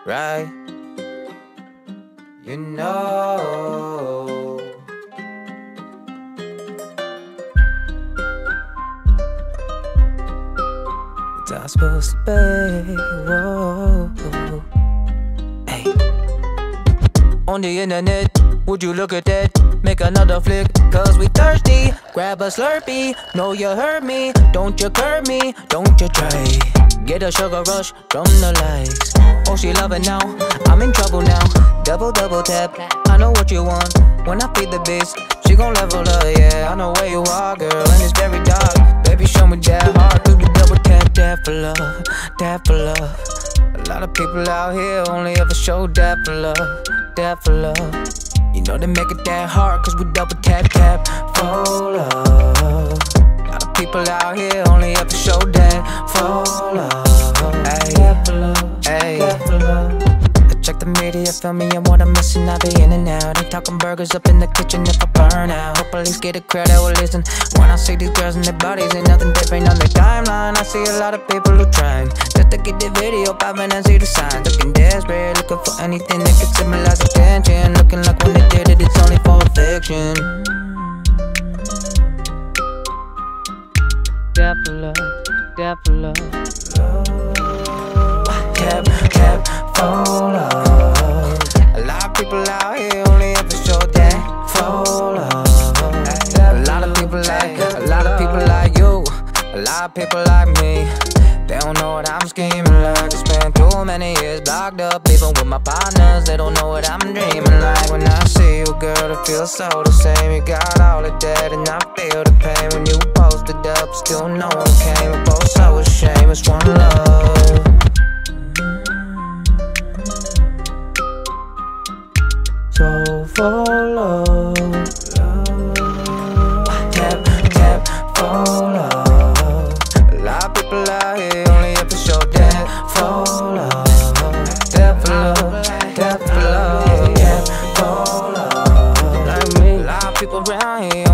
right? You know. It's all supposed to be. Whoa. Hey. On the internet, would you look at that? Make another flick, cause we thirsty. Grab a Slurpee, know you heard me. Don't you curb me, don't you try. Get a sugar rush from the likes. Oh, she love it now, I'm in trouble now. Double tap, I know what you want. When I feed the beast, she gon' level up, yeah. I know where you are, girl, and it's very dark. Baby, show me that heart, do the double tap for love, tap for love. A lot of people out here only ever show that for love, that for love. You know they make it that hard, cause we double tap for love. A lot of people out here only ever show that for love. Ay, check the media, feel me and what I'm missing. I be in and out, ain't talking burgers up in the kitchen if I burn out. Hope police get a crowd that will listen. When I see these girls and their bodies, ain't nothing different on their timeline. I see a lot of people who trying just to get the video popping and see the signs. Looking desperate, looking for anything that could symbolize attention. Looking like when they did it, it's only for fiction. Tap for love, tap for love. Tap for love. A lot of people out here only ever show that for love. A lot of people like you, a lot of people like me. They don't know what I'm scheming like. I spent too many years locked up, even with my partners. They don't know what I'm dreaming like. When I see you, girl, it feels so the same. You got all of that, and I feel the pain. When you posted up, still no one came. We're both so ashamed, it's one love. So for love, tap for love. A lot of people out here only ever show that for love. Tap for love, tap for love, tap for love. Like me, a lot of people around here